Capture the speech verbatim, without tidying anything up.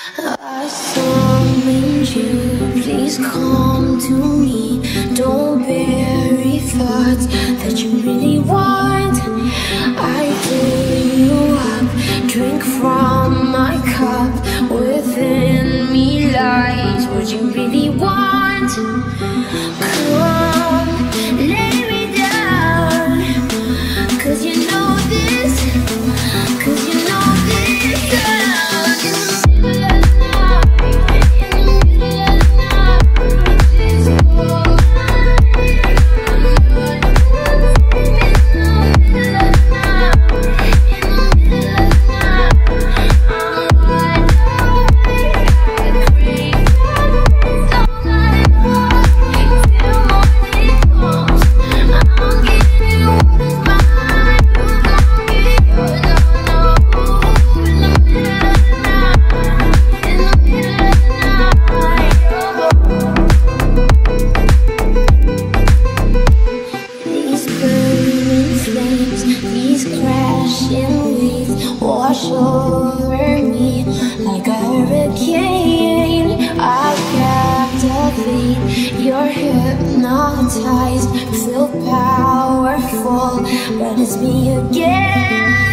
I summoned you, please come to me. Don't bury thoughts that you really want. I fill you up, drink from my cup. Within me lies what you really want. Come, lay me down, cause you know this, cause you know this girl. Wash over me like a hurricane. I captivate, you're hypnotized, feel powerful, but it's me again.